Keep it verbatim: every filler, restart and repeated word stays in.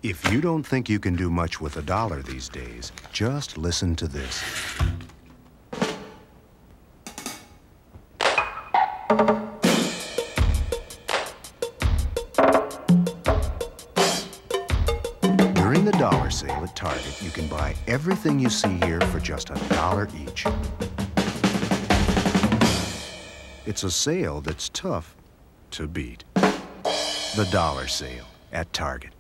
If you don't think you can do much with a dollar these days, just listen to this. During the dollar sale at Target, you can buy everything you see here for just a dollar each. It's a sale that's tough to beat. The dollar sale at Target.